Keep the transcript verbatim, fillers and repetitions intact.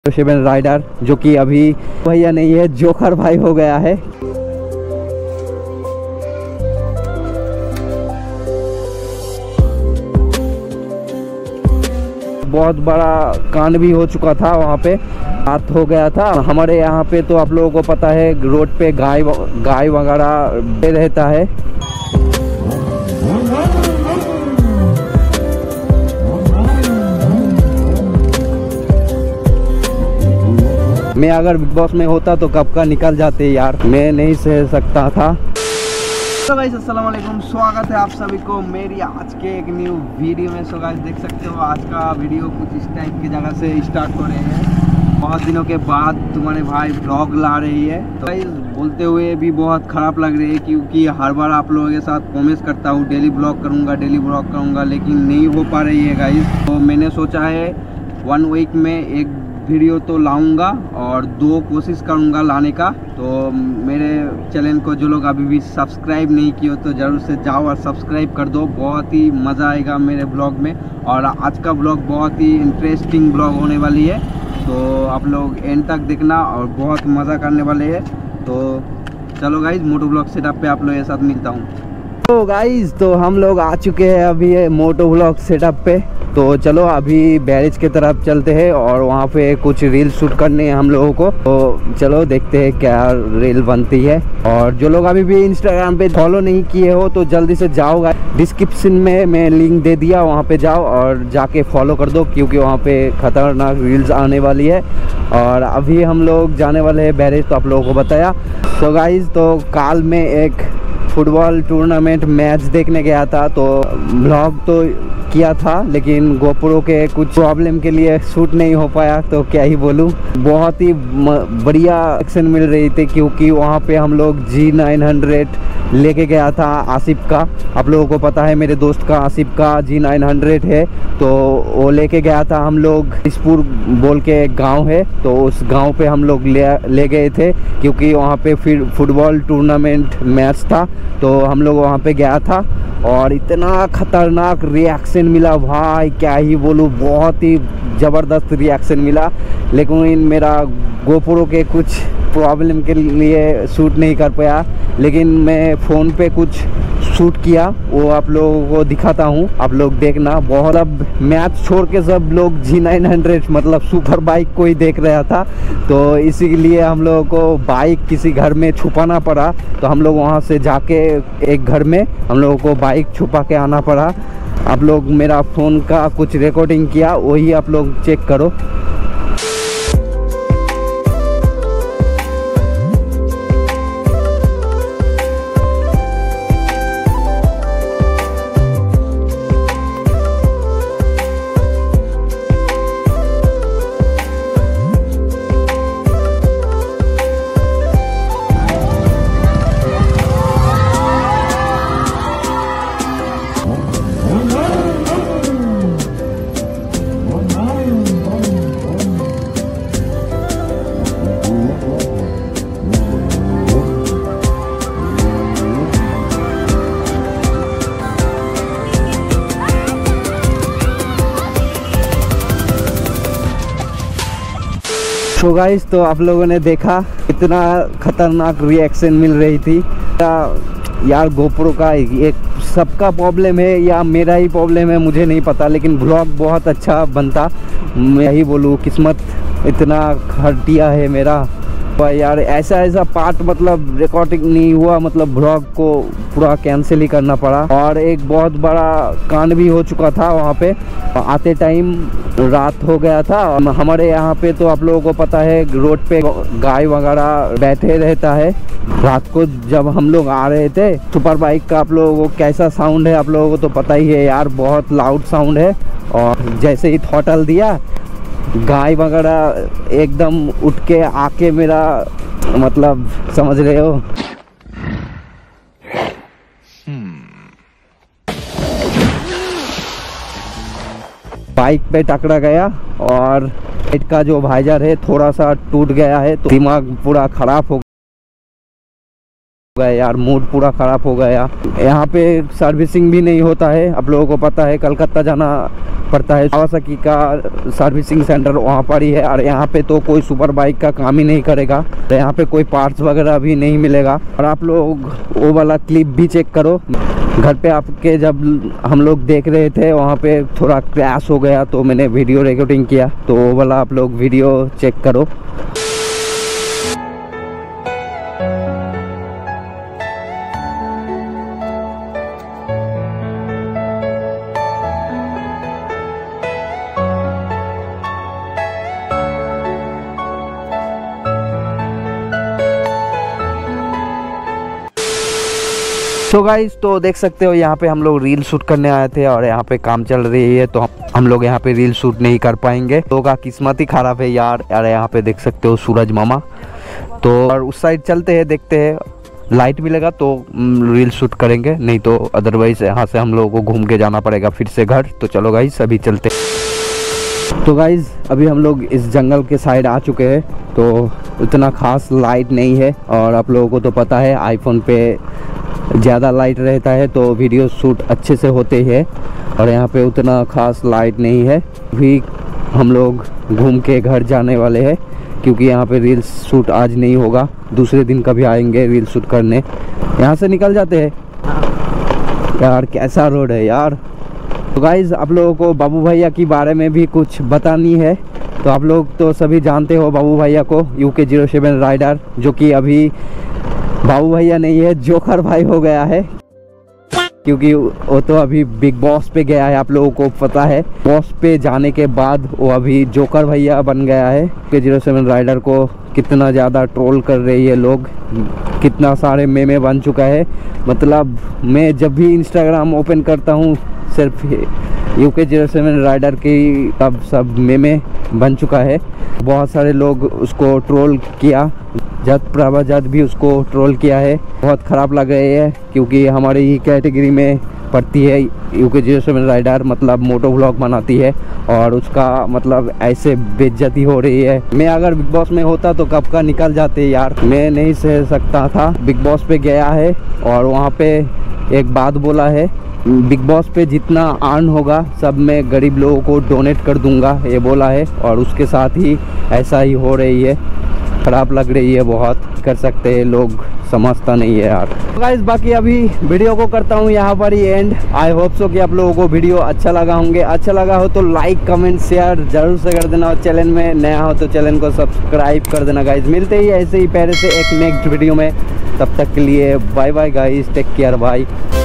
Seven rider जो कि अभी भैया नहीं है, जोकर भाई हो गया है। बहुत बड़ा कांड भी हो चुका था, वहाँ पे रात हो गया था। हमारे यहाँ पे तो आप लोगों को पता है रोड पे गाय गाय वगैरह रहता है। मैं अगर बिग बॉस में होता तो कब का निकल जाते यार, मैं नहीं सह सकता था। तो गाइस अस्सलाम वालेकुम, स्वागत है आप सभी को मेरी आज के एक न्यू वीडियो में। सो गाइस देख सकते हो आज का वीडियो कुछ इस टाइप की जगह से स्टार्ट हो रहे हैं। बहुत दिनों के बाद तुम्हारे भाई ब्लॉग ला रही है, तो गाइस बोलते हुए भी बहुत ख़राब लग रही है क्योंकि हर बार आप लोगों के साथ प्रॉमिस करता हूँ डेली ब्लॉग करूँगा डेली ब्लॉग करूँगा लेकिन नहीं हो पा रही है गाइस। तो मैंने सोचा है वन वीक में एक वीडियो तो लाऊंगा और दो कोशिश करूंगा लाने का। तो मेरे चैनल को जो लोग अभी भी सब्सक्राइब नहीं किए तो ज़रूर से जाओ और सब्सक्राइब कर दो। बहुत ही मज़ा आएगा मेरे ब्लॉग में और आज का ब्लॉग बहुत ही इंटरेस्टिंग ब्लॉग होने वाली है, तो आप लोग एंड तक देखना और बहुत मज़ा करने वाले हैं। तो चलो गाइज मोटो ब्लॉग सेटअप पे आप लोगों के साथ मिलता हूँ। तो गाइज तो हम लोग आ चुके हैं अभी मोटो ब्लॉग सेटअप पे। तो चलो अभी बैरेज की तरफ चलते हैं और वहाँ पे कुछ रील शूट करने हैं हम लोगों को। तो चलो देखते हैं क्या रील बनती है। और जो लोग अभी भी इंस्टाग्राम पे फॉलो नहीं किए हो तो जल्दी से जाओ, डिस्क्रिप्शन में मैं लिंक दे दिया, वहाँ पे जाओ और जाके फॉलो कर दो क्योंकि वहाँ पे खतरनाक रील्स आने वाली है। और अभी हम लोग जाने वाले हैं बैरेज, तो आप लोगों को बताया। तो गाइज तो काल में एक फुटबॉल टूर्नामेंट मैच देखने गया था, तो ब्लॉग तो किया था लेकिन गोप्रो के कुछ प्रॉब्लम के लिए शूट नहीं हो पाया। तो क्या ही बोलूं, बहुत ही बढ़िया एक्शन मिल रही थी क्योंकि वहाँ पे हम लोग जी नाइन हंड्रेड लेके गया था आसिफ का। आप लोगों को पता है मेरे दोस्त का आसिफ का जी नाइन हंड्रेड है, तो वो लेके गया था हम लोग। इसपुर बोल के एक गाँव है, तो उस गाँव पे हम लोग ले ले गए थे क्योंकि वहाँ पे फिर फुटबॉल टूर्नामेंट मैच था, तो हम लोग वहाँ पे गया था। और इतना खतरनाक रिएक्शन मिला भाई, क्या ही बोलूँ, बहुत ही ज़बरदस्त रिएक्शन मिला। लेकिन मेरा गोप्रो के कुछ प्रॉब्लम के लिए शूट नहीं कर पाया, लेकिन मैं फ़ोन पे कुछ शूट किया, वो आप लोगों को दिखाता हूँ, आप लोग देखना। बहुत अब मैच छोड़ के सब लोग जी नाइन हंड्रेड मतलब सुपर बाइक को ही देख रहा था, तो इसीलिए हम लोगों को बाइक किसी घर में छुपाना पड़ा। तो हम लोग वहाँ से जाके एक घर में हम लोगों को बाइक छुपा के आना पड़ा। आप लोग मेरा फ़ोन का कुछ रिकॉर्डिंग किया, वही आप लोग चेक करो। तो गाइस तो आप लोगों ने देखा इतना खतरनाक रिएक्शन मिल रही थी यार। गोप्रो का एक सबका प्रॉब्लम है या मेरा ही प्रॉब्लम है मुझे नहीं पता, लेकिन ब्लॉग बहुत अच्छा बनता। मैं यही बोलूँ, किस्मत इतना घटिया है मेरा यार। ऐसा ऐसा पार्ट मतलब रिकॉर्डिंग नहीं हुआ, मतलब ब्लॉग को पूरा कैंसिल ही करना पड़ा। और एक बहुत बड़ा कांड भी हो चुका था वहाँ पे, आते टाइम रात हो गया था। हमारे यहाँ पे तो आप लोगों को पता है रोड पे गाय वगैरह बैठे रहता है। रात को जब हम लोग आ रहे थे सुपर बाइक का, आप लोगों को कैसा साउंड है आप लोगों को तो पता ही है यार, बहुत लाउड साउंड है। और जैसे ही थ्रॉटल दिया, गाय वगैरह एकदम उठ के आके मेरा मतलब समझ रहे हो। बाइक पे टकरा गया और साइड का जो वाइजर है थोड़ा सा टूट गया है, तो दिमाग पूरा खराब हो गया। गया यार, मूड पूरा ख़राब हो गया। यहाँ पे सर्विसिंग भी नहीं होता है, आप लोगों को पता है कलकत्ता जाना पड़ता है। कावासाकी का सर्विसिंग सेंटर वहाँ पर ही है और यहाँ पे तो कोई सुपर बाइक का काम ही नहीं करेगा, तो यहाँ पे कोई पार्ट्स वगैरह भी नहीं मिलेगा। और आप लोग वो वाला क्लिप भी चेक करो, घर पे आपके जब हम लोग देख रहे थे वहाँ पे थोड़ा क्रैश हो गया तो मैंने वीडियो रिकॉर्डिंग किया, तो वो वाला आप लोग वीडियो चेक करो। तो गाइस, तो देख सकते हो यहाँ पे हम लोग रील शूट करने आए थे और यहाँ पे काम चल रही है, तो हम हम लोग यहाँ पे रील शूट नहीं कर पाएंगे। तो का किस्मत ही खराब है यार। यार यहाँ पे देख सकते हो सूरज मामा। तो और उस साइड चलते हैं, देखते हैं लाइट मिलेगा तो रील शूट करेंगे, नहीं तो अदरवाइज यहाँ से हम लोगों को घूम के जाना पड़ेगा फिर से घर। तो चलो गाइस अभी चलते। तो गाइज अभी हम लोग इस जंगल के साइड आ चुके हैं, तो उतना खास लाइट नहीं है और आप लोगों को तो पता है आईफोन पे ज़्यादा लाइट रहता है तो वीडियो शूट अच्छे से होते हैं, और यहाँ पे उतना खास लाइट नहीं है। भी हम लोग घूम के घर जाने वाले हैं क्योंकि यहाँ पे रील शूट आज नहीं होगा, दूसरे दिन कभी आएंगे रील शूट करने। यहाँ से निकल जाते हैं यार, कैसा रोड है यार। तो गाइज़ आप लोगों को बाबू भैया के बारे में भी कुछ बतानी है। तो आप लोग तो सभी जानते हो बाबू भैया को, यू के ज़ीरो सेवन राइडर, जो कि अभी बाबू भैया नहीं है, जोकर भाई हो गया है, क्योंकि वो तो अभी बिग बॉस पे गया है। आप लोगों को पता है, बॉस पे जाने के बाद वो अभी जोकर भैया बन गया है। के ज़ीरो सेवन राइडर को कितना ज़्यादा ट्रोल कर रही है लोग, कितना सारे मेमे बन चुका है। मतलब मैं जब भी इंस्टाग्राम ओपन करता हूँ सिर्फ यू के ज़ीरो सेवन राइडर की अब सब मेमे बन चुका है। बहुत सारे लोग उसको ट्रोल किया, जत प्रभा जत भी उसको ट्रोल किया है। बहुत ख़राब लग रही है क्योंकि हमारी ही कैटेगरी में पड़ती है यू के ज़ीरो सेवन राइडर, मतलब मोटो व्लॉग बनाती है और उसका मतलब ऐसे बेइज्जती हो रही है। मैं अगर बिग बॉस में होता तो कब का निकल जाते यार, मैं नहीं सह सकता था। बिग बॉस पे गया है और वहाँ पे एक बात बोला है, बिग बॉस पे जितना अर्न होगा सब मैं गरीब लोगों को डोनेट कर दूंगा, ये बोला है। और उसके साथ ही ऐसा ही हो रही है, ख़राब लग रही है बहुत। कर सकते हैं लोग, समझता नहीं है यार। गाइस बाकी अभी वीडियो को करता हूँ यहाँ पर ही एंड। आई होप सो कि आप लोगों को वीडियो अच्छा लगा होंगे। अच्छा लगा हो तो लाइक कमेंट शेयर जरूर से कर देना, और चैनल में नया हो तो चैनल को सब्सक्राइब कर देना गाइस। मिलते ही ऐसे ही पहले से एक नेक्स्ट वीडियो में, तब तक के लिए bye bye guys, take care bye.